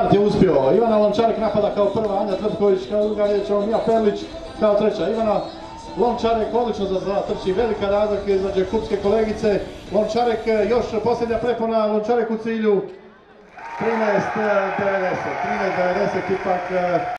Start je uspio. Ivana Lončarek napada kao prva, Anja Tvrtković kao druga, vidjet ćemo Mija Perlić kao treća. Ivana Lončarek odlično trči, velika razlika između klupske kolegice. Lončarek još posljednja prepona, Lončarek u cilju 13.90 ipak